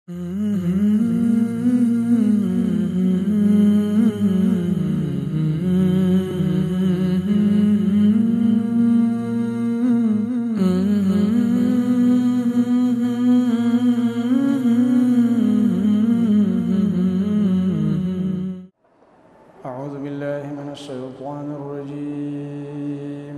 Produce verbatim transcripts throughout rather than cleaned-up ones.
أعوذ بالله من الشيطان الرجيم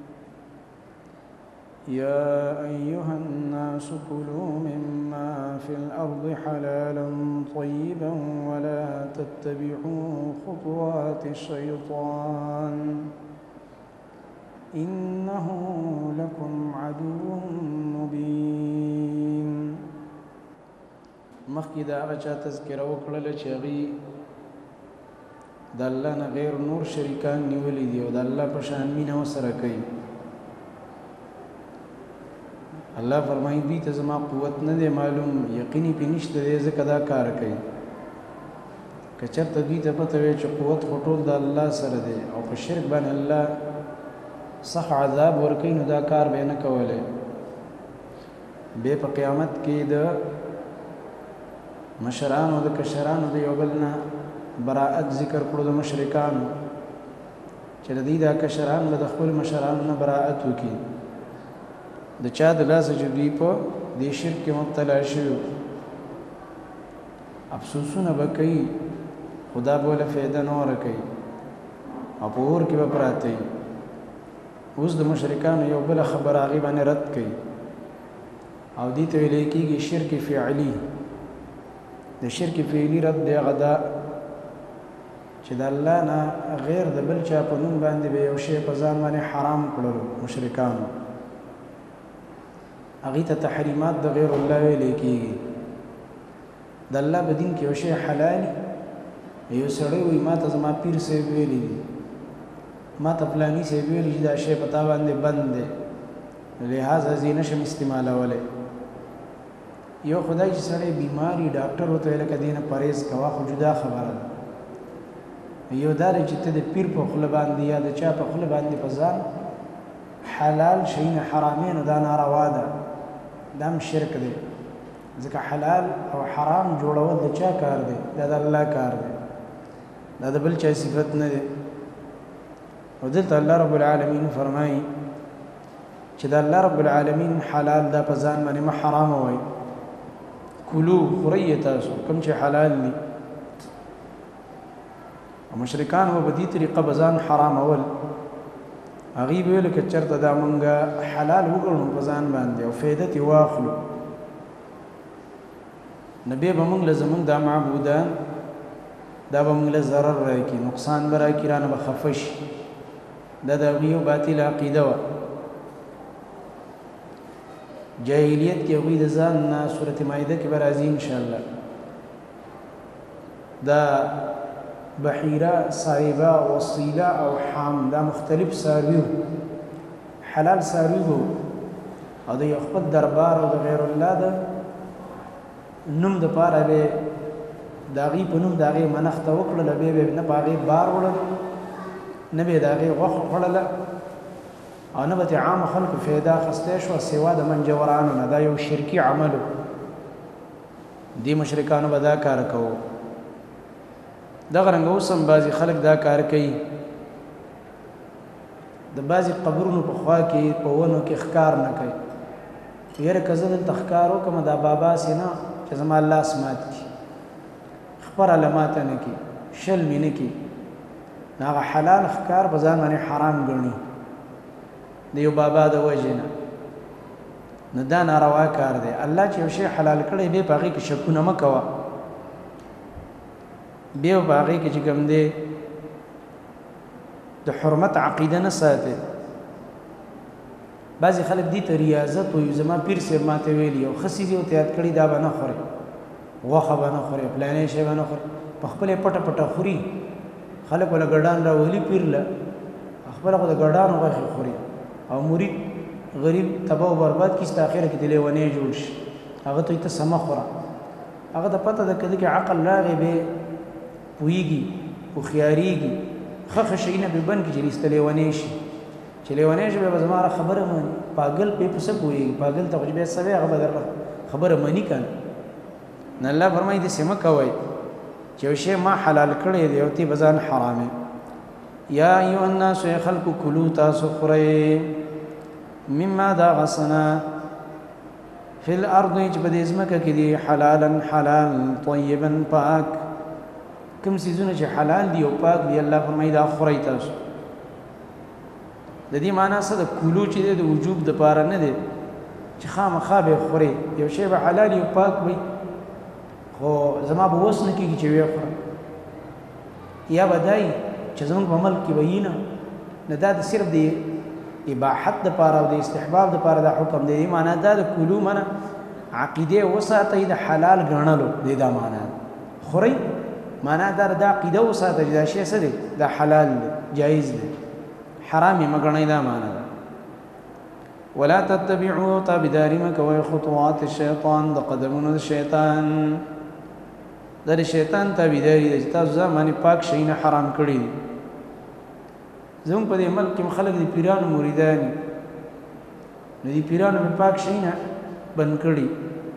يا أيها الناس كلوا مما في الأرض حلالا طيبا ولا تتبعوا خطوات الشيطان إنه لكم عدو مبين. مخکې د هغه چا تذکره وکړله چې هغې د الله نه غیر نور شریکان نیولي دي او د الله په شان مینه ورسره کوي. الله فرمایي دوی ته زما قوت نه دی معلوم، یقیني پې نشته دی، ځکه دا کار کوي. که چېرته دوی ته پته وی چې قوت خو ټول د الله سره دی او په شرک باندې الله سخت عذاب ورکوي، نو دا کار به یې نه کولی. بیا په قیامت کې د مشرانو د کشرانو د یو بل نه براءت ذکر کړو، د مشرکانو چې د دوی دا کشران به د خپل مشرانو نه براءت وکړي د چا د لاسه چې دوی په دې شرک کې مبتلا شوي. افسوسونه به کوي، خدا به له فایده نه ورکوي او په اور کې به پراته وي. اوس د مشرکانو یو بله خبره هغې باندې رد کوي او دې ته ویلی کېږي شرک فعلي. د شرک فعلي رد دی هغه دا چې د الله نه غیر د بل چا په نوم باندې به یو شی په ځان باندې حرام کړلو مشرکانو، هغې ته تحریمات د غیر الله ویلی کېږي. د الله په دین کې یو شی حلالي، یو سړی وایي ما ته زما پیر صاحب ویلي دي، ما ته فلاني صاحب ویلي چې دا شی په تا باندې بند دی، لہذا زه یې نشم استعمالولی. یو خدای چې سړی بیماري ډاکټر ورته ویل که دې نه پرهیز کوه، خو جدا خبره ده. یو دا دی چې ته د پیر په خوله باندې یا د چا په خوله باندې په ځان حلال شیونه حرامین، دا ناروا ده، دا هم شرک دی. ځکه حلال او حرام جوړول د چا کار دی؟ دا د الله کار دی، دا د بل چا صفت نه دی. او دلته الله رب العالمین فرمایي چې د الله رب العالمین حلال دا په ځان باندې مه حرامه وایي. کلو خورئ تاسو کوم چې حلال دي. او مشرکان به په دې طریقه به ځان حرامول. هغې به ویل که چېرته دا مونږ حلال وګڼو په ځان باندې او فایده ترې واخلو، نو بیا به مونږ له زمونږ دا معبودان دا به مونږ له ضرر راکړي، نقصان به راکړي، رانه به خفه شي. دا د هغوی یو باطله عقیده وه. جاهلیت کې هغوی د ځان نه صورت مایده کې به راځي انشاءالله دا بحیره، صایبه، وصیله او حام دا مختلف څاروي حلال څاروي وو، او د یو خپل دربار او د غیر الله د نوم دپاره به د هغې په نوم د هغې منښته وکړله، بیا به نه په هغې بار وړل، نه به یې د هغې غوښه خوړله، او نه به ترې عامو خلکو فایده اخیستی شوه سوا د منجورانو نه. دا یو شرکي عمل و. دې مشرکانو به دا کار کوو. دغه رنګه اوس هم بعضې خلک دا کار کوي. د بعضې قبرونو په خوا کې په ونو کې ښکار نه کوي. یاره که زه دلته ښکار وکړم دا بابا سې نه چې زما لاس مات کړي، خپره له ماته نه کړي، شل مې نه کړي، نو هغه حلال ښکار په ځان باندې حرام ګڼي د یو بابا د وجې نه. نو دا ناروا کار دی. الله چې یو شی حلال کړی بیا په هغې کې شکونه مه کوه، بیا په هغې کې چې کوم دی د حرمت عقیده نه ساتي. بعضې خلک دې ته ریاضت وایي، زما پیر صاحب ماته ویلي یو ښه څیز یې ورته یاد کړي دا به نه خورئ، غوښه به نه خورئ، فلانی شی به نه خورئ، په خپله یې پټه پټه خوري. خلک وله ګډان راولي پیر له، خپله خو د ګډانو غوښې خوري، او مرید غریب تباه و برباد کړي، ستا اخره کې د لیونی جوړ شي. هغه ته ته سمه خوره، هغه ته پته ده که ده کې عقل راغی بیا پوهېږي، هوښیارېږي، ښه ښه شیونه به بند کړي چې ایسته لیونی شي. چې لیونی شي بیا به زما خبره مني. پاگل پې په څه پوهېږي؟ پاگل ته خو چې بیا څه وایي هغه به در خبره مني که نه. نه الله فرمایي د سم کوي چې شی ما حلال کړی دی او تی بزان حرامه یا ایو الناس خلق کلوا تاسو خورئ مما دا غسنا فی الارض چې په دې ځمکه کې دي حلالا حلال طیبا پاک کوم سيزونه چې حلال دي او پاک دي الله فرمایي دا خورئ تاسو د دې معنا څه د کلو چې د وجوب د پاره نه دی چې خامخا به خوري یو شی به حلال او پاک وي خو زما به وس نه کیږي چې وي خورم یا بدای چې زموږ په ملک کې وینا نه دا د صرف دی اباحت د پاره او د استحباب د پاره دا حکم دی معنا دا د کلو معنا عقیده وساته د حلال غنلو دی دا معنا خوري معنا دا د عقیده وساته دا شی څه دی دا حلال جایز دی حرام مګنی دا معنا ده ولا تتبعوا تابداري مکوي خطوات الشیطان د قدمونو الشیطان د شیطان تابداري د تاسو ځمانه پاک شینه حرام کړی زموږ په دې ملک کې خلک دي پیرانو مریدان نو دي پیرانو په پاک شینه بن کړی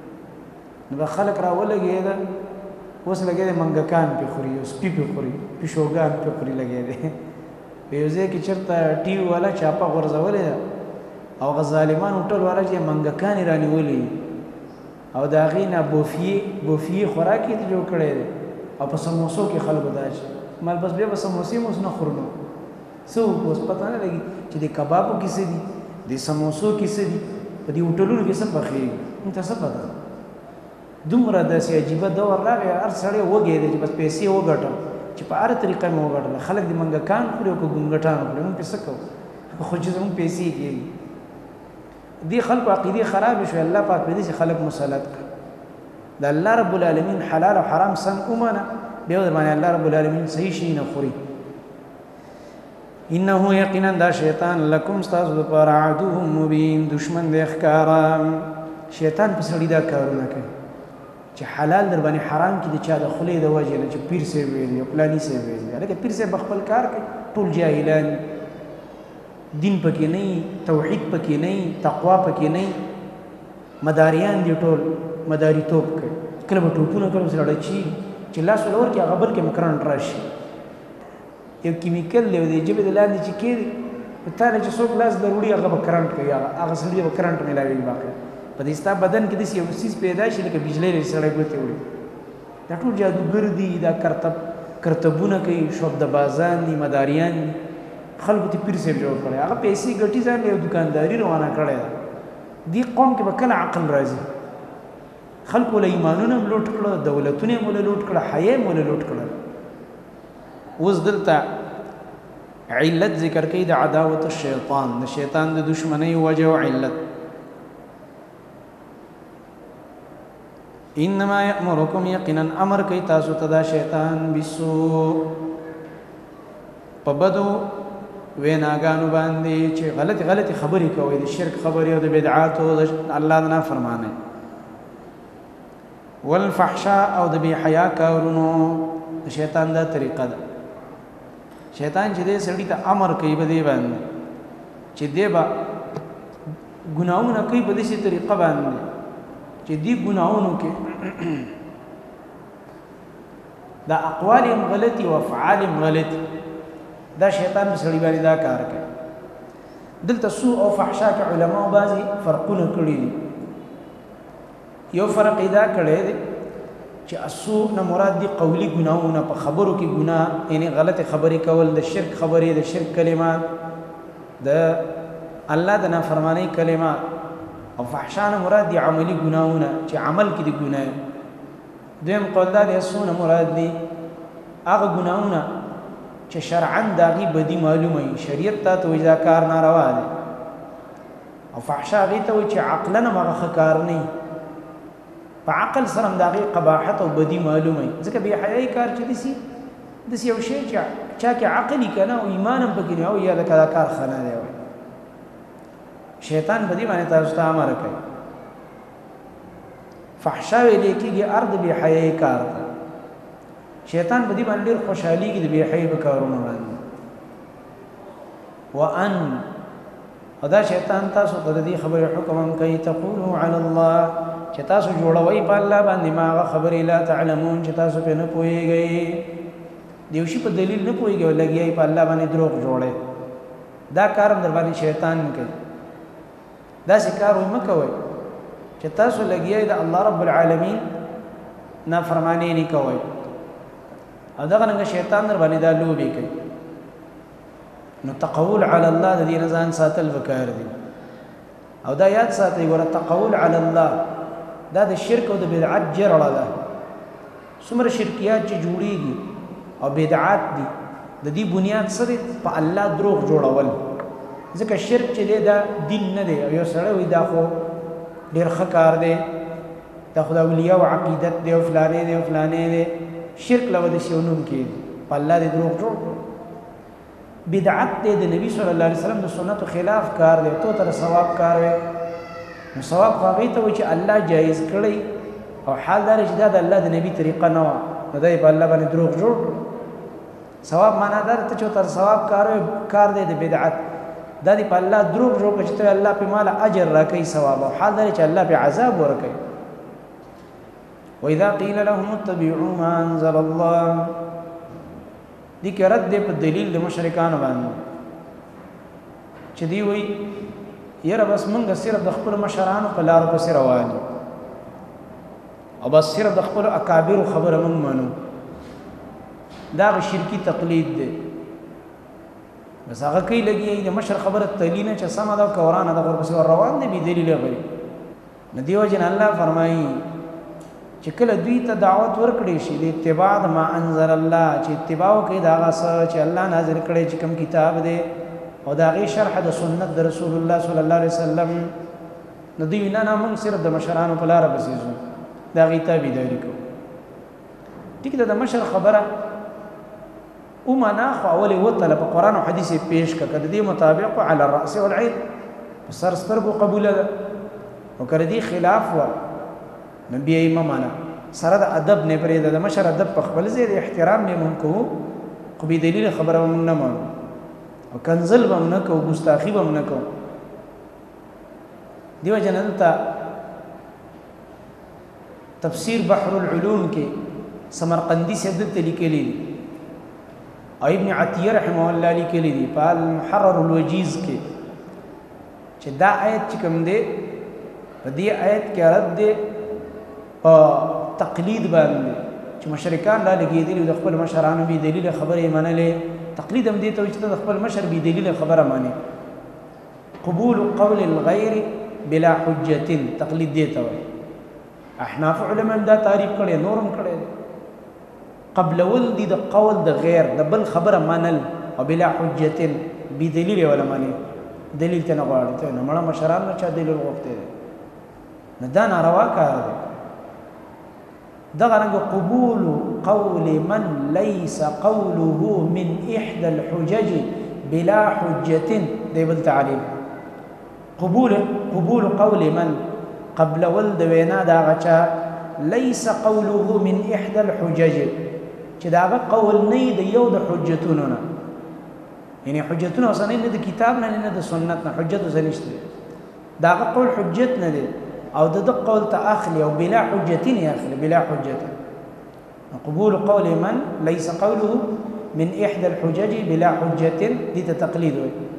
نو خلک را ولګي دا اوس لګي منګکان په خوري اوس پی په خوري پښوګان په خوري لګي دي پیوزه کې چرته ټي وی والا چاپا غرزولې او غزالمان ټول والا چې منګکان رانیولې او دا غینا بوفي بوفي خوراکي ته جوړ کړي او په سموسو کې خلکو داش مال بس بیا په سموسې موس نه خورنو سو اوس پته نه لګي چې د کبابو کې څه دي د سموسو کې څه دي په دې هوټلونو کې څه پخې انت څه پته دومره داسې عجیب دور راغی هر سړی وګی دی چې بس پیسې وګټم چې په هر طریقه مو وګټل خلک د منګکان خوري او ګونګټان خوري موږ پیسې کوو خو چې موږ پیسې کېږي دي خلق عقیده خراب شو الله پاک په دې خلق مسلط کړ د الله رب العالمین حلال او حرام سم اومنه به باندې الله رب العالمین صحیح شي نه خوري انه یقینا دا شیطان لکم استاذ پر عدو مبین دشمن د اخکارا شیطان په سړی دا کارونه کوي چې حلال در باندې حرام کې د چا د خلې د وجه نه چې پیر سي ویل یا پلاني سي ویل هغه پیر سي بخپل کار کوي ټول جاهلان دین پکې نه توحید پکې نه تقوا پکې نه مداریان دي ټول مداری توپ کوي کله به ټوپونه کله سره چی چې لاس ولور کې هغه بل کې مکران راشي یو کیمیکل له دې جبه د لاندې چې کې په تاله چې څوک لاس ضروري هغه به کرنٹ کوي هغه سړي به کرنٹ ملاوي باقي په دې ستا بدن کې د یو سیس پیدا شي لکه بجلی لري سړی ګوتې وړي دا ټول جادوګر دي دا کرتب کرتبونه کوي شوب د بازان دي مداریان دي خلکو ته پیر سیب جوړ کړي هغه پیسې ګټي ځان له دکانداري روانه کړي دي قوم کې به کله عقل راځي خلکو له ایمانونه لوټ کړه دولتونه مولا لوټ کړه حیا مولا لوټ کړه اوس دلته علت ذکر کوي د عداوت الشیطان د شیطان د دشمنی وجه او علت انما یامرکم یقینا امر کوي تاسو ته دا شیطان بالسوء په بدو ویناګانو باندې چې غلط غلط خبرې کوي د شرک خبرې او د بدعات او د الله نه فرمانه والفحشاء او د بی حیا کارونو شیطان دا طریقه ده شیطان چې دې سړی ته امر کوي په دې باندې چې دې با ګناونه کوي په دې طریقه باندې چې دې ګناونو کې دا اقوال غلطي او افعال غلطي دا شیطان سړی باندې دا کار کوي دلته سوء او فحشاء کې علما بعضي فرقونه کړی دي یو فرق دا کړی دی چې السوء نه مراد دي قولي ګناونه په خبرو کې ګناه یعنی غلط خبرې کول د شرک خبرې د شرک کلمات د الله د نافرمانی کلمات او فحشاء نه مراد دي عملي ګناونه چې عمل کې دي ګناه دویم قول دا دی السوء نه مراد دي هغه ګناونه چې شرعاً داغي بدی معلومه شریعت ته توجه کار ناروا دي او فحشاء غي ته چې عقلا مغه کار نه په عقل سره داغي قباحت او بدی معلومه ځکه به حیاي کار چې دي د یو شی چې چا کې عقلی کنه او ایمان هم پکې او یا د کار کار خنه دی شیطان بدی باندې تاسو ته امر کوي فحشاء لیکيږي ارض به حیاي کار ده شیطان بدی باندې ډېر خوشحالي کې د بی حی به کارونه باندې وان ادا شیطان تاسو ته دې خبره حکم کوي تقولوا علی الله چې تاسو جوړوي په الله باندې ما خبرې لا تعلمون چې تاسو په نه پوهیږئ دیو شي په دلیل نه پوهیږئ لګیای په الله باندې دروغ جوړه دا کار در باندې شیطان کوي دا کار وي مکوئ چې تاسو لګیای د الله رب العالمین نافرمانی نه کوئ او دا څنګه شیطان در باندې دا لوبي کوي نو تقول علی الله د دې ځان ساتل وکړ دي او دا یاد ساتي ور تقول علی الله دا د شرک او د بدعت جرړه ده څومره شرکیات چې جوړیږي او بدعات دي د دې بنیاد سره په الله دروغ جوړول ځکه شرک چې دا دین نه دی او یو سره وي دا خو ډیر ښه کار دی دا خدای اولیاء او عقیدت دی او فلانه دی او فلانه دی شرک لو د شونوم کې په الله دې دروغ جوړ بدعت دې د نبی صلی الله علیه وسلم د سنتو خلاف کار دی تو تر ثواب کار وي نو ثواب هغه ته و چې الله جایز کړی او حال دا چې دا د الله د نبی طریقه نه و نو دا په الله باندې دروغ جوړ ثواب معنا دا ته چې تر ثواب کار وي کار دی د بدعت دا دی په الله دروغ جوړ چې ته الله په مال اجر راکې ثواب او حال دا چې الله په عذاب ورکې واذا قيل لهم اتبعوا ما انزل الله دي کې رد په دلیل د مشرکان باندې چې دی وی یره بس مونږ صرف د خپل مشرانو په لار پسې روان او بس صرف د خپل اکابر خبره مونږ مانو دا شرکی تقلید دی بس هغه کوي لګي د مشر خبره تلینه چې سم دا قرآن دا ور پسې روان دي بي دلیل غوي ندیو جن الله فرمایي چې کله دوی ته دعوت ورکړي شي د اتباع ما انزل الله چې اتباع کوي دا غسه چې الله نازل کړي چې کوم کتاب دی او دا غي شرح د سنت د رسول الله صلی الله علیه وسلم نو دوی نه نه موږ صرف د مشرانو په لار بسیزو دا غي تابعداري کو ټیک ده د مشر خبره او معنا خو اول وته په قران او حديث پیش کړه د دې مطابق على الراس والعين سر سترګو قبول ده او کړه دي خلاف و نبی ایمانه سره د ادب نه پرې د مشر ادب په خپل ځای د احترام نه مونږ کو خو به دلیل خبره مونږ نه مانو او کنزل به مونږ کو ګستاخی به مونږ کو دیو جننتا تفسیر بحر العلوم کې سمرقندی سے د لیکلی او ابن عتیه رحمه الله لیکلی دی په المحرر الوجیز کې چې دا آیت چې کوم دی په دې آیت کې رد دی په تقلید باندې چې مشرکان لا لګیدلی د خپل مشرانو به دلیل خبره منلې تقلید هم دي ته چې د خپل مشر به دلیل خبره مانی قبول قول الغير بلا حجه تقلید دی ته احناف علماء دا تعریف کړي نورم کړي قبل ولدي د قول د غیر د بل خبره منل او بلا حجه به دلیل ولا مانی دلیل ته نه غواړي ته نه مړه مشران نه چا دلیل وغوښته نه دا ناروا کار دی دغرنگ قبول قول من ليس قوله من إحدى الحجج بلا حجة دي بالتعليم قبول قبول قول من قبل ولد وينا داغچا ليس قوله من إحدى الحجج چې داغه قول نه دی یو د حجتونو نه یعنی حجتونه اصلا نه د کتاب نه نه د سنت نه حجت زنيشته داغه قول حجت نه دی او د قول تاخلي او بلا حجه ياخلي بلا حجه قبول قول من ليس قوله من احدى الحجج بلا حجه دي تقليد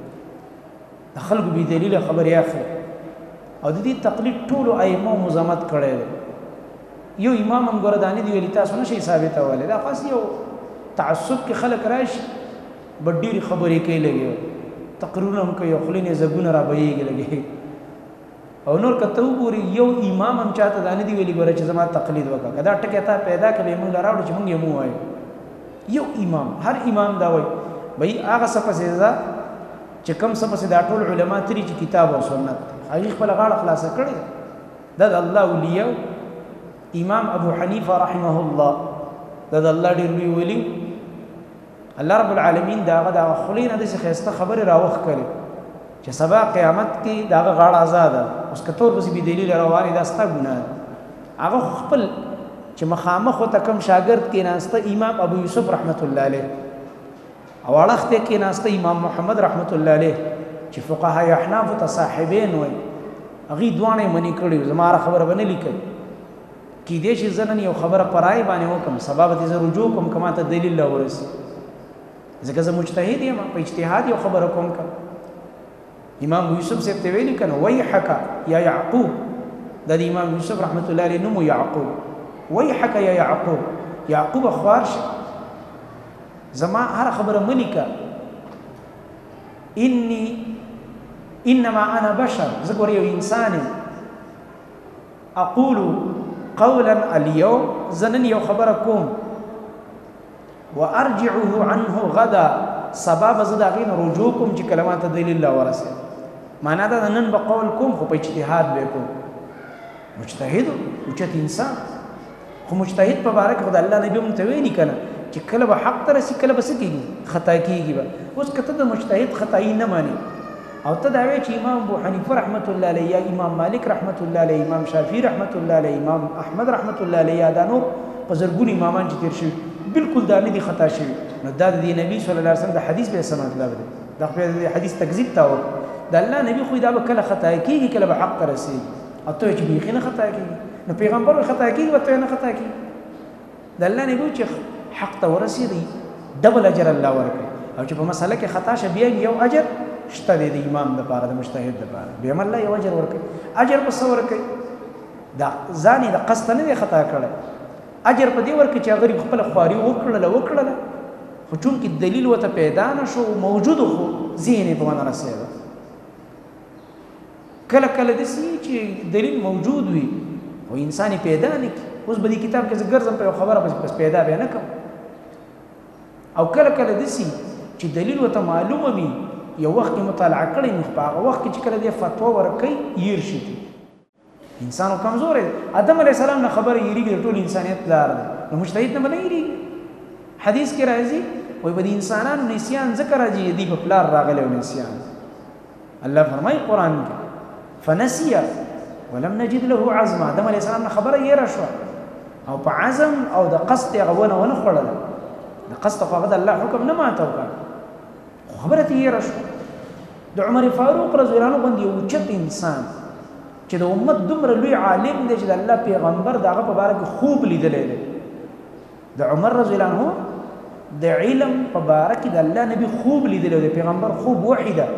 خلق بدليل خبر ياخلي او دي تقليد طول ائمه مزامت کړي یو امام هم ګردانی دی ویل تاسو نشي ثابته ولې دا خاص یو تعصب کې خلق راشي بډيري خبرې کوي لګي تقریرونه هم کوي خلینه زګونه را بهيږي لګي او نور کته وګوري یو امام هم چاته دانی دی ویلي ګوره چې زما تقلید وکړه کدا ټکه تا پیدا کړې موږ راوړو چې موږ یې مو وایو یو امام هر امام دا وایي بھئی هغه صفه سزا چې کم صفه سزا ټول علما تری چې کتاب او سنت هغه خپل غاړه خلاص کړي دا الله اولیاء امام ابو حنیفه رحمه الله دا الله ډیر وی ویلي الله رب العالمین دا غدا خلینه د خسته خبر راوخ کړي چې سبا قیامت کې دا غاړه آزاد اوس کتور بس به دلیل رواني دا ستا ګناه هغه خپل چې مخامخ او تکم شاګرد کې ناسته امام ابو یوسف رحمت الله علیه او اړخته کې ناسته امام محمد رحمت الله علیه چې فقها احناف تصاحبین وي هغې دواړه یې منې کړي زما هره خبره به نه لیکئ کیدای شي زه نن یو خبره په رایې باندې وکړم سبا به زه رجوع کوم که ما ته دلیل راورسي ځکه زه مجتهد یم په اجتهاد یو خبره کوم که امام یوسف صاحب ته ویلي که نه ویحک یا یعقوب دا د امام یوسف رحمت الله علیه نوم یعقوب ویحک یا یعقوب یعقوب خوار شه زما هر خبره مه لیکه انی انما انا بشر زه ګوره یو انسان یم اقول قولا اليوم زنن یو خبره کوم وارجعه عنه غدا سبا به زه د هغې نه رجوع کوم چې کله ماته دلیل راورسېد معنا دا نن به قول کوم خو په اجتهاد به کوم مجتهد اوچت انسان خو مجتهد په باره کې خو د الله نبي مونږ ته ویلي که نه چې کله به حق ته رسي کله به څه کېږي خطا کېږي به اوس که ته د مجتهد خطایي نه مانې او ته دا وایې چې امام ابو حنیفه رحمت الله علیه یا امام مالک رحمت الله علیه امام شافعي رحمت الله علیه امام احمد رحمت الله علیه یا دا نور په زرګونو امامان چې تېر شوي بالکل دا نه دي خطا شوي نو دا د دې نبي صلی الله علیه وسلم د حدیث به څه مطلب دی دا خو د حدیث تکذیب ته وکړه د الله نبي خو دا به کله خطا کېږي کله به حق ته رسېږي او ته چې بیخي نه خطا کېږي نو پیغمبر به خطا کېږي به ته نه خطا کېږي د الله نبي چې حق ته ورسېږي ډبل اجر الله ورکوي او چې په مسله کې خطا شه بیا یو اجر شته دی د امام دپاره د مجتهد دپاره بیا هم الله یو اجر ورکوي اجر په څه ورکوي دا ځان یې د قصد نه دی خطا کړی اجر په دې ورکوي چې هغه خپله خواري وکړله وکړله خو چونکې دلیل ورته پیدا نه شو موجودو خو ذهن یې په ونه رسېده کله کله داسې چې دلیل موجود وي خو انسان یې پیدا نه کړي اوس به دې کتاب کې زه ګرځم په یو خبره پس پیدا بیا نه کوم او کله کله داسې چې دلیل ورته معلومه وي یو وخت کې مطالعه کړی نو په هغه وخت کې چې کله دې فتوا ورکوي یېر شي انسان کمزور دی آدم علیه السلام نه خبره یېرېږي د ټول انسانیت لار دی نو مجتهد نه به نه یېرېږي حدیث کې راځي وایي به د انسانانو نسیان ځکه راځي دوی په پلار راغلی و نسیان الله فرمایي قرآن کې فنسي ولم نجد له عزما آدم علیه السلام نه خبره یېره شوه او په عزم او د قصد یې هغه ونه ونه خوړله د قصد خو هغه د الله حکم نه ماته وکړه خو خبره ترې یېره شوه د عمر فاروق رضی الله عنه باندې یو اوچت انسان چې د امت دومره لوی عالم دی چې د الله پیغمبر د هغه په باره کې خوب لیدلی دی د عمر رضی الله عنه د علم په باره کې د الله نبي خوب لیدلی دی پیغمبر خوب وحی ده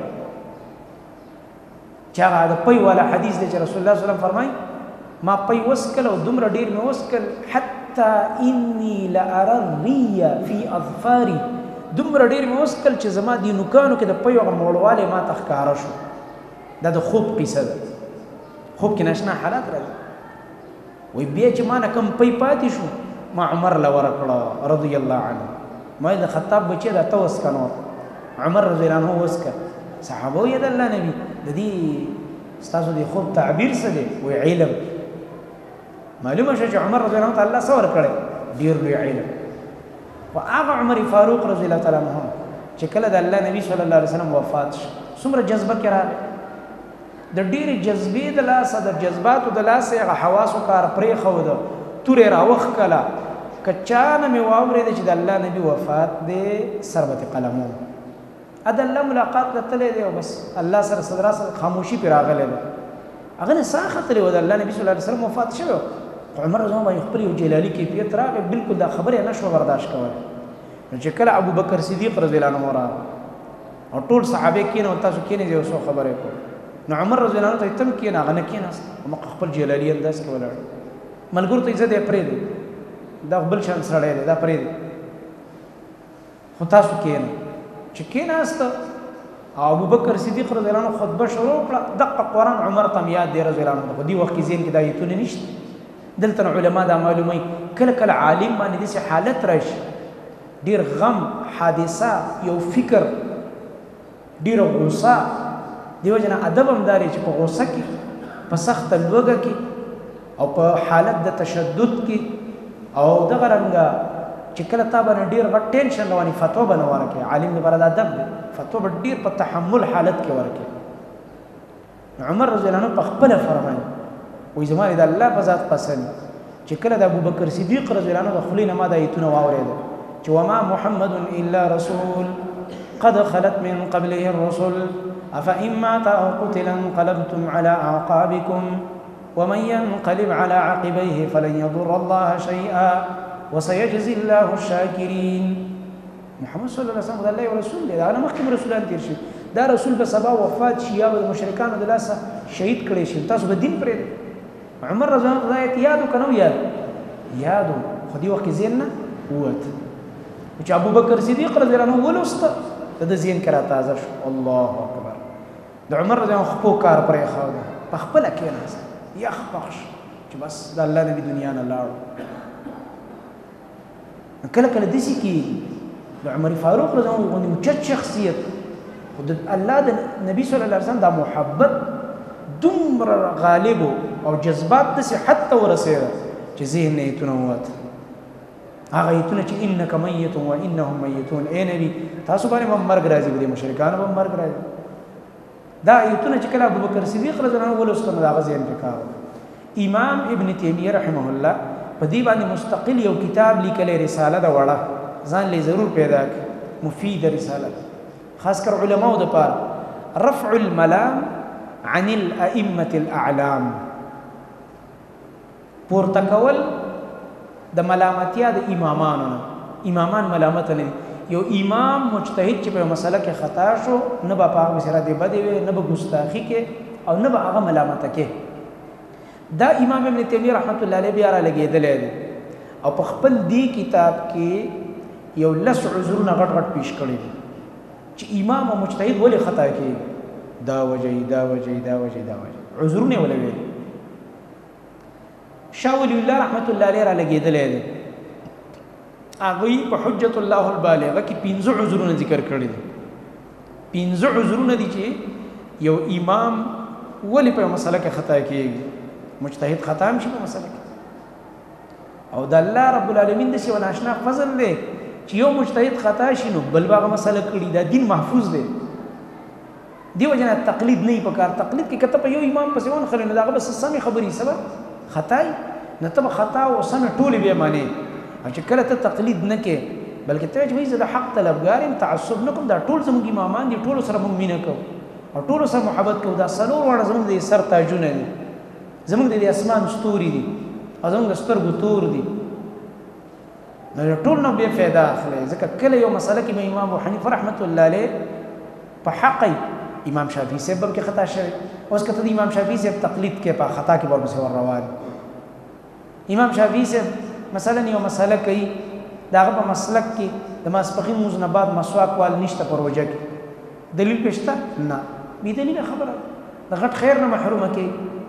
چې هغه د پی والا حدیث دی چې رسول الله صلی الله علیه وسلم فرمایي ما پی وسکل او دومره ډېر مې وسکل حتی انی لارى الري فی اظفاري دومره ډېر مې وسکل چې زما دې نوکانو کې د پی هغه موړوالی ما ته ښکاره شو دا د خوب قیصه ده خوب کې ناشنا حالات راځي وایي بیا چې ما نه کوم پی پاتې شو ما عمر له ورکړه رضی الله عنه ما د خطاب بچی دا ته وسکه نور عمر رضی الله عنه وسکه صحابه وایي د الله نبي د دې ستاسو د خوب تعبیر څه دی وایي علم معلومه شوه چې عمر رضی الله عنه ته الله څه ورکړی ډېر لوی علم خو هغه عمر فاروق رضی الله تعالی عنه چې کله د الله نبي صلی الله علیه وسلم وفات شو څومره جذبه کې راغی د ډېرې جذبې د لاسه د جذباتو د لاسه هغه حواسو کار پرېښوده تورې راوښکله که چا نه مې واورېده چې د الله نبي وفات دی سربت قلمو ا د الله ملاقات ته تللی دی او بس الله سره صدرا سره خاموشي پرې راغلی ده هغه نه ساه ختلی و د الله نبي صلی الله علیه وسلم وفات شوی عمر رضی الله عنه خپل یو جلالي کیفیت راغی بالکل دا خبره نه شوه برداشت کولی نو چې کله ابو بکر صدیق رضی الله عنه راغی او ټول صحابه کېنه او تاسو کېنئ یو څو خبرې کوو نو عمر رضی الله عنه ته تم کېنه هغه نه کېناست مخ خپل جلالي انداز کې ولاړ ملګرو ته عزت یې پرېږدي دا بل شان سړی دی دا پرېږدي خو تاسو کېنه چې کېناسته او ابو بکر صدیق رضی الله عنه خطبه شروع کړه دقه قرآن عمر ته یاد دی رضی الله عنه په دې وخت کې ذهن کې دا ایتونه نشته دلته علما دا معلوموي کله کله عالم باندې داسې حالت راشي ډېر غم حادثه یو فکر ډېره غوسه دیو جنا ادب هم داري چې په غوسه کې په سخت لوګه کې او په حالت د تشدد کې او دغه رنګه چې کله تا باندې ډېر غټ ټینشن رواني فتوا به نه ورکړي عالم لپاره د ادب دی فتوا به ډېر په تحمل حالت کې ورکړي عمر رضی الله عنه په خپله فرمایي وایي زما د الله په ذات قسم چې کله د ابوبکر صدیق رضی الله عنه د خولې نه ما د ایتونه واورېده چې وما محمد الا رسول قد خلت من قبله الرسل افإن مات او قتل انقلبتم على اعقابكم ومن ينقلب على عقبيه فلن يضر الله شيئا وسيجزي الله الشاكرين. محمد صلی الله علیه وسلم د الله رسول دی، دا نه مخکې رسولان تیر شي، دا رسول به سبا وفات شي یا د مشرکانو د لاسه شهید کړي شي، تاسو به دین پرېږدئ. عمر رضی الله عنه آیت یادو که نه یاد یادو، خو دې وخت کې ذهن نه ووت. چې ابوبکر صدیق رضی الله عنه ولوسته د ده ذهن کې راتازه شو. الله اکبر. د عمر رضی الله عنه خپو کار پرېښود، په خپله کېناست یخ پخ شو چې بس د الله نبي دنیا نه لاړو. کله کله داسې کېږي د عمر فاروق رضی الله عنه غوندې اوچت شخصیت، خو د الله د نبي صلی الله علیه وسلم دا محبت دومره غالب او جذبات داسې حد ته ورسېده چې ذهن نه ایتونه ووت. هغه ایتونه چې انک میت و انهم میتون، ای نبي تاسو باندې به مرګ راځي، به د مشرکانو به مرګ راځي. دا ایتونه چې کله ابوبکر صدیق رضی الله عنه ولوستل، د هغه ذهن کې کار وکړ. امام ابن تیمیه رحمه الله په دې باندې مستقل یو کتاب لیکلی، رساله ده وړه، ځان لې ضرور پیدا کړي، مفیده رساله، خاص کر علماو دپاره. رفع الملام عن الائمه الاعلام، پورته کول د ملامتیا د امامانو نه. امامان ملامت نه دي. یو امام مجتهد چې په مسله کې خطا شو، نه به په هغه مسله دی بدې وي، نه به ګستاخي کې او نه به هغه ملامته کې. دا امام ابن تیمیه رحمت الله علیه بیا را لګېدلی دی او په خپل دې کتاب کې یو لس عذرونه غټ غټ پیش کړي دي چې امام او مجتهد ولې خطا کېږي، دا وجه دا وجه دا وجه دا وجه عذرونه ولې ویلي. شاه ولی الله رحمت الله علیه را لګېدلی دی، هغوی په حجت الله البالغه کې پنځه عذرونه ذکر کړي دي. پنځه عذرونه دي چې یو امام ولې په مسله کې خطا کېږي، مجتهد خطا هم شي په مسله کې. او د الله رب العالمین داسې یو ناشنا فضل دی چې یو مجتهد خطا شي نو بل به هغه مسله کړي، دا دین محفوظ دی. دې وجه نه تقلید نه پکار. تقلید کې که ته په یو امام پسې ونښلې نو د هغه به څه سمې خبرې سبا خطای نه، ته به خطا او سمې ټولې بیا منې. او چې کله ته تقلید نه کې بلکې ته چې وایي زه د حق طلبګار یم، تعصب نه کوم، دا ټول زموږ امامان دي، ټولو سره موږ مینه کوو او ټولو سره محبت کوو، دا څلور واړه زموږ د سر تاجونه دي، زموږ د اسمان ستوري دي او زموږ د سترګو تور دي. نو ټول نه بیا فایده اخلئ. ځکه کله یو مسله کې به امام ابو حنیفه رحمت الله علیه په حق امام شافعي صاحب به کې خطا شوی، اوس که ته د امام شافعي صاحب تقلید کې په خطا کې به ورپسې ور روان. امام شافعي صاحب مثلا یو مسله کوي، د هغه په مسلک کې د ماسپښین لمونځ نه بعد مسواک وال نشته په روژه کې، دلیل پې شته؟ نه، بې دلیله خبره د غټ خیر نه محرومه کوي.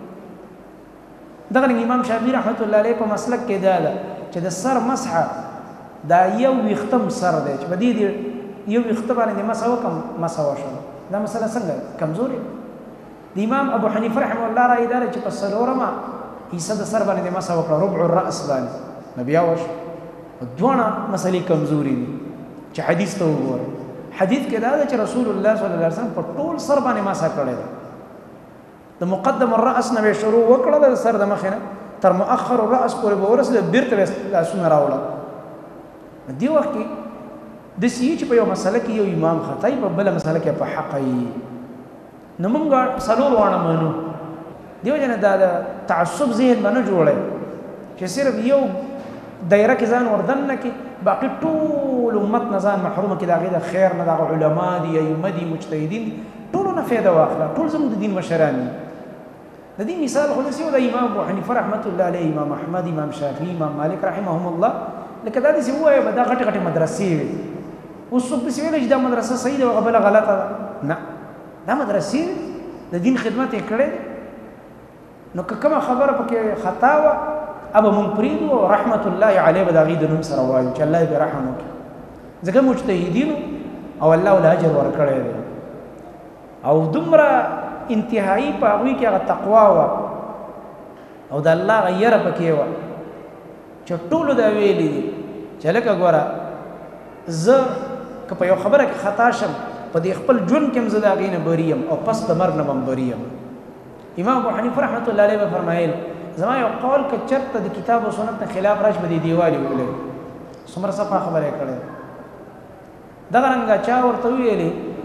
دغه امام شافعي رحمت الله علیه په مسلک کې دا ده چې د سر مسحه دا یو ویښتم سر دی چې په دې یو ویښته باندې د مسحه وکړم مسحه وشوه، دا مسله څنګه کمزورې. د امام ابو حنیفه رحمه الله رایې دا ده چې په څلورمه حصه د سر باندې د مسحه وکړه، ربع الرأس باندې نو بیا وشو. دواړه مسلې کمزوري دي چې حدیث ته وګورئ. حدیث کې دا ده چې رسول الله صلی الله علیه وسلم په ټول سر باندې مسحه کړې ده. د مقدم الرأس نه شروع وکړه د سر د مخې نه تر مؤخر الرأس پورې به ورسېده، بېرته لاسونه راوړه. دې وخت کې داسې چې په یو مسله کې یو امام خطا وي، په بله مسله کې په حقه وي، نو موږ څلور واړه منو. دې وجه نه دا د تعصب ذهن به نه جوړی چې صرف یو دایره کې ځان وردن نه کړي، باقي ټول امت نه ځان محرومه کړي، د هغې د خیر نه، د هغه علما دي، ائمه دي، مجتهدین دي، ټولو نه فایده واخله، ټول زموږ د دین مشران دي. د دې مثال خو داسې و د امام ابو حنیفه رحمت الله علیه، امام احمد، امام شافعي، امام مالک رحمهم الله، لکه دا داسې ووایه به دا غټې غټې مدرسې وي. اوس څوک داسې ویلی چې دا مدرسه صحیح ده او هغه بله غلطه ده، نه، دا مدرسې د دین خدمت یې کړی. نو که کومه خبره پکې خطا وه ابه مونږ پرېږدو او رحمت الله علیه به د هغې د نوم سره وایو چې الله یې پرې رحم وکړي، ځکه مجتهدینو او الله له اجر ورکړی دی. او دومره انتهایی په هغوی کې هغه تقوا وه او د الله هغه یره پکې وه چې ټولو دا ویلي دي چې لکه ګوره زه که په یو خبره کې خطا شم، په دې خپل ژوند کې هم زه د هغې نه بری یم او پس د مرګ نه به هم بری یم. امام ابو حنیفه رحمت الله علیه به فرمایل زما یو قول که چېرته د کتاب او سنت نه خلاف راشي به دې دیوالې وولئ. څومره صفا خبره یې کړې. دغه رنګه چا ورته وویلې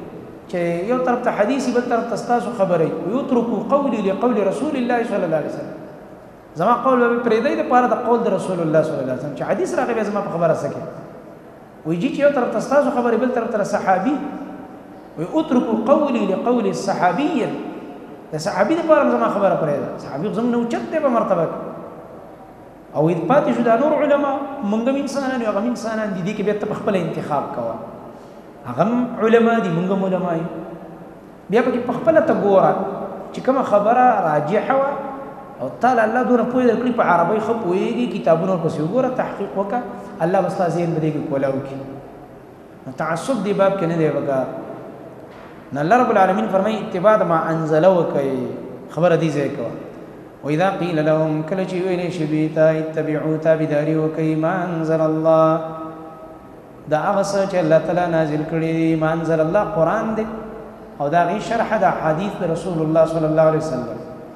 چې یو طرف ته حدیث بل طرف ته تاسو خبري ويتركوا قولي لقول رسول الله صلی الله علیه وسلم زما قول به پرې دی د پاره د قول د رسول الله صلی الله علیه وسلم چې حدیث راغی به زما په خبره سکه ويجي چې یو طرف ته تاسو خبري بل طرف ته صحابي ويتركوا قولي لقول الصحابي د صحابي د پاره زما خبره پرې ده صحابي زموږ نو چته په مرتبه او اې پاتې شو د نور علما مونږ انسانان یو غو انسانان دي دي کې به خپل انتخاب کوه هغه علما دي مونږ علما بیا په خپل ته ګوره چې کوم خبره راجحه وا او تعالی الله دونه پوي درکړي په عربی خو پويږي کتابونو پسې وګوره تحقیق وکړه الله بس تاسو یې بده کې کولاو کې تعصب دی باب کې نه دی وکړه نه الله رب العالمین فرمایي اتباع ما انزلوا کوي خبر دي ځای کوه واذا قيل لهم كل شيء ویل شبيتا اتبعوا تابداري وكي ما انزل الله دا هغه څه چې الله تعالی نازل کړي ما انزل الله قران دی او دا غي شرح د حديث رسول الله صلى الله عليه وسلم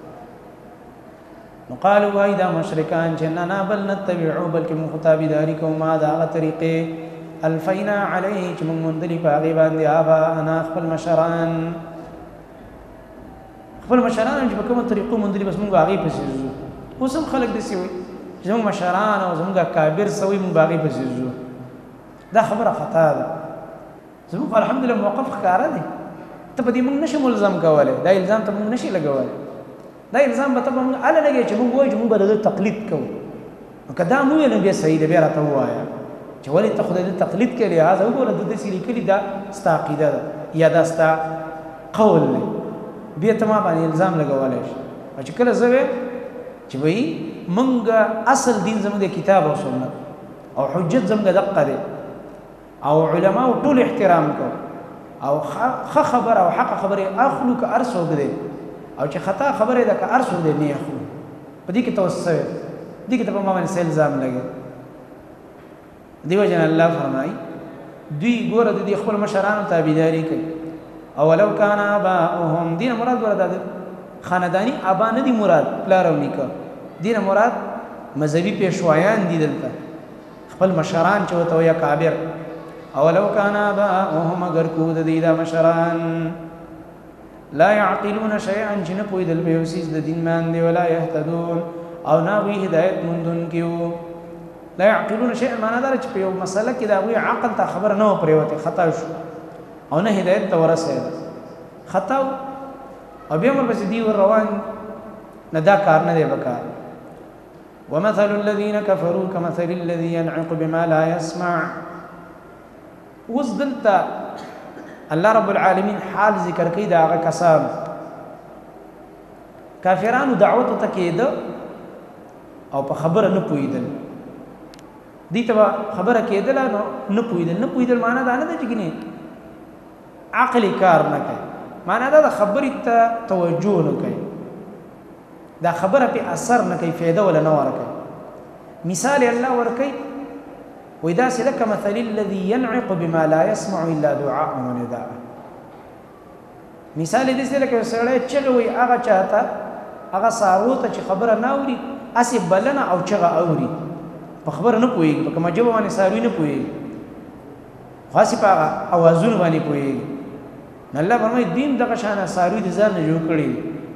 نو قالوا وايدا مشرکان چې نه نه بل نتبعو بلکې من خطابداري کوم ما دا هغه طریقې الفینا علیه چې موږ مندلي په هغې باندې آبا انا خپل مشران خپل مشران چې په کومه طریقو مندلي بس موږ هغې پسې ځو اوس هم خلک داسې وایي چې زموږ مشران او زموږ اکابر څه وایي موږ هغې پسې ځو دا خبره خطا ده زموږ الحمدلله موقف ښکاره دی ته په دې موږ نشي ملزم کولی دا الزام ته موږ نشي لګولی دا الزام به ته موږ هله لګوي چې موږ وایو چې موږ به د ده تقلید کوو نو که دا مو ویل نو بیا صحیح ده بیا راته ووایه چې ولې ته خدای د تقلید کې لحاظه وګوره د داسې لیکلي دا ستا عقیده ده یا دا ستا قول دی بیا ته ما باندې الزام لګولی شي او چې کله زه ویم چې وایي موږ اصل دین زموږ د کتاب او سنت او حجت زموږ دقه دی او علماو ټول احترام کوو او ښه خبره او حق خبرې اخلو که هر څوک دی او چې خطا خبرې ده که هر څوک دی نه اخلو په دې کې توسع دې کې ته په ما باندې څه الزام لګوي دیو جن الله فرمای دوی ګوره د دې خپل مشرانو تابعداري کوي او ولو کان اباهم دین مراد ورته خاندانی ابا نه دی مراد پلار او نیکه دین مراد مذهبي پیشوایان دي دلته خپل مشران چې وته یا کابر او ولو کان اباهم اگر کو د دې د مشران لا يعقلون شيئا جن پویدل به اوسیز د دین باندې ولا يهتدون او نه وی هدایت مندون کیو لا يعقلون شيئا معنا دا چې په یو مسله کې دا وی عقل ته خبر نه پریوته خطا شو او نه هدایت ته ورسېد خطا او بیا موږ بس دی ور روان نه دا کار نه دی وکړ ومثل الذين كفروا كمثل الذي ينعق بما لا يسمع وصدلت الله رب العالمين حال ذکر کوي دا هغه کسان کافرانو دعوت ته کېده او په خبره نه پوهېدل دې ته خبره کېدله نو نه پوهېدل نه پوهېدل معنا دا نه ده چې ګینې عقلي کار نه کوي معنا دا د خبرې ته توجه نه کوي دا خبره پې اثر نه کوي فایده ولا نه ورکوي مثال الله ورکوي وایي داسې لکه مثل الذي ينعق بما لا يسمع الا دعاء ونداء مثال یې داسې لکه سړی چغې وایي هغه چا ته هغه څاروو ته چې خبره نه اوري هسې بلنه او چغه اوري په خبره نه پوهېږي په کومه ژبه باندې څاروي نه پوهېږي خو هسې په هغه اوازونو باندې پوهېږي نو الله فرمایي دین دغه شانه څاروي د ځان نه جوړ کړي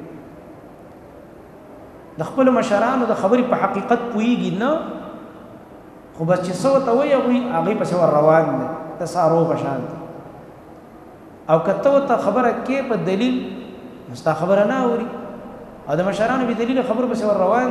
د خپلو مشرانو د خبرې په حقیقت پوهېږي نه خو بس چې څه ورته وایي هغوی هغې پسې ور روان دی د څارو په شان او که ته ورته خبره کې په دلیل نو ستا خبره نه اوري او د مشرانو بې دلیله خبرو پسې ور روان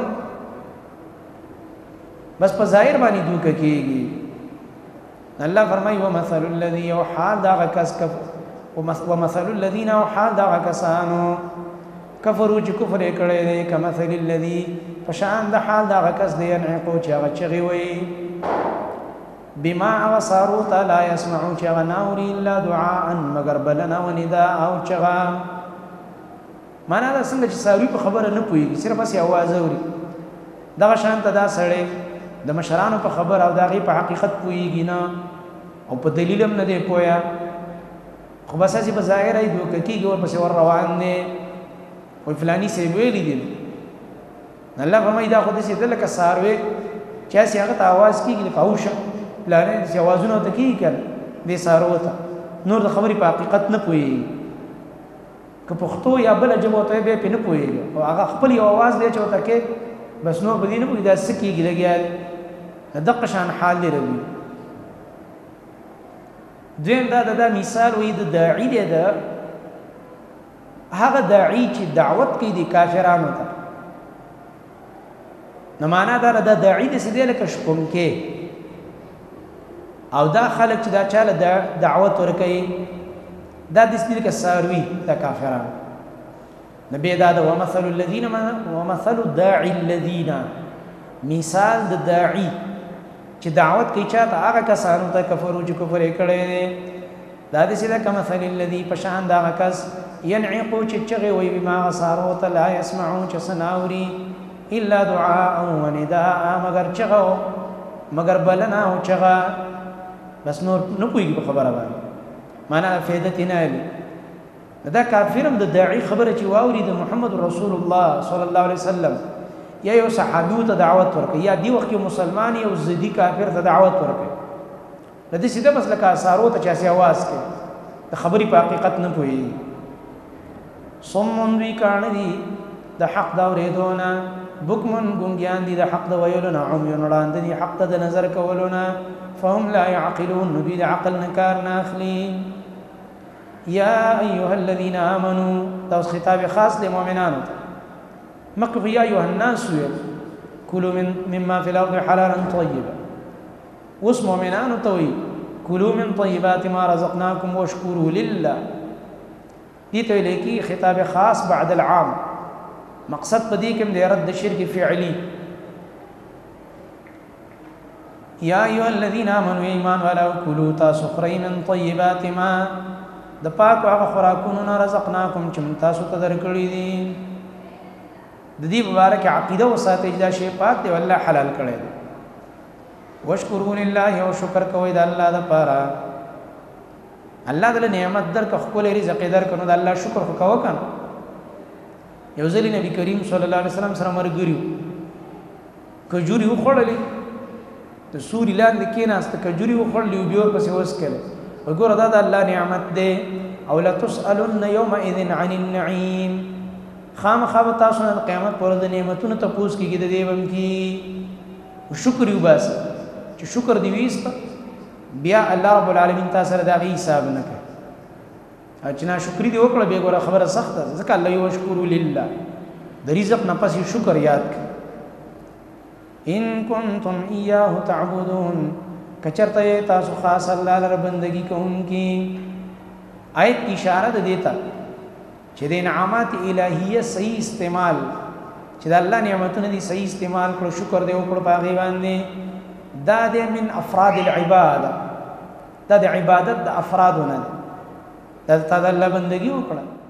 بس په ظاهر باندې دوکه کېږي الله فرمایي ومثل الذي یو حال دغه کس ومثل الذین او حال دغه کسانو کفرو چې کفر یې کړی دی کمثل الذي په شان د حال دغه کس دی ينعقو چې هغه چغې وایي بما هغه څارو ته لا یسمعو چې هغه نه اوري الا دعاء مګر بلنه و ندا او چغه معنا دا څنګه چې څاروي په خبره نه پوهېږي صرف هسې اواز اوري دغه شان ته دا سړی د مشرانو په خبر او د هغې په حقیقت پوهېږي نه او په دلیل هم نه دی پوهه خو بس هسې په ظاهره یې دوکه کېږي ورپسې ور روان دی وایي فلاني صاحب ویلي دي الله فرمایي دا خو داسې ده لکه څاروی چې هسې هغه ته اواز کېږي لکه اوشه فلانی داسې اوازونه ورته کېږي که نه دې څارو ته نور د خبرې په حقیقت نه پوهېږي که پښتو یا بله ژبه ورته بیا پرې نه پوهېږي او هغه خپل یو اواز دی چې ورته کې بس نور په دې نه پوهېږي دا څه کېږي لګیا دی دقه شان حال دی روي دویم دا دا مثال وایي د داعي دی د هغه داعي چې دعوت کوي د کافرانو ته نو معنا دا دا داعي داسې دی لکه شپونکی او دا خلک چې دا چاله دعوت ورکوي دا داسې دي لکه څاروي د کافرانو نو بیا دا د ومثل الذین ومثل داعي الذین مثال د داعي چې دعوت کوي چاته هغه کسانو ته کفرو چې کفر یې کړی دی دا داسې ده کمثل الذي په شان د هغه کس ینعقو چې چغې وایي بما هغه سارو ته لا یسمعون چې څه نه اوري الا دعاء و نداء مگر چغه مگر بلنه او چغه بس نور نه پوهېږي په خبره باندې معنا فایده ترې نه اخلي دا کافر هم د داعي خبره چې واوري د محمد رسول الله صلی الله علیه وسلم یا یو صحابي ته دعوت ورکړي یا دی وخت کې مسلمان یو زدي کافر ته دعوت ورکړي د دې سیده بس لکه سارو ته چاسي आवाज کوي د خبرې په حقیقت نه پوهېږي صم دوی کاڼه دي د حق د اورېدونه بکمن ګونګیان دي د حق د ویلو نه عميون وړاندې دي حق ته د نظر کولو نه فهم لا يعقلون نو دوی د عقل نه کار نه اخلي یا ایها الذین آمنوا دا اوس خطاب خاص لمؤمنانو ته مکه یا ایها الناس کلوا من مما فی الارض حلالا طیبا اوس مؤمنانو ته وایي کلوا من طیبات ما رزقناکم واشکروا لله دې ته ویل کېږي خطاب خاص بعد العام مقصد په دې کې هم د رد شرک فعلی یا ایها الذین آمنوا ایمان والا کلوا تاسو خورئ من طیبات ما د پاکو هغه خوراکونو نه رزقناکم چې موږ تاسو ته درکړي دي د دې مبارک عقیده وساتئ چې دا شی پاک دی والله حلال کړی دی واشکروا لله او شکر کوئ د الله دپاره الله دله نعمت درکړه ښکلی رزق یې درکړه نو د الله شکر خو کوه که نه یو ځلې نبي کریم صلی الله علیه وسلم سره ملګري وو کجوري وخوړلې د سوري لاندې کېناسته کجوري وخوړلې او بیا ورپسې وڅکلې وګوره دا د الله نعمت دی او لتسألن یومئذ عن النعیم خامخا به تاسو نن قیامت پر ورځ د نعمتونو تپوس کېږي د دې به هم کېږي شکر یې وباسه چې شکر دې ویسته بیا الله رب العالمین تا سره د هغې حساب نه کوي او چې ناشکري دې وکړه بیا ګوره خبره سخته ده ځکه الله واشکروا لله د رزق نه پس شکر یاد کړه ان کنتم ایاه تعبدون کچرته تاسو خاص الله لپاره بندگی کوونکي آیت اشاره ده دیتا چې د انعامات الهیه صحیح استعمال چې د الله نعمتونه دي صحیح استعمال کړو شکر دې وکړو په هغې باندې دا د من افراد العباده دا د عبادت د افرادونه ده دا د الله بندگی وکړه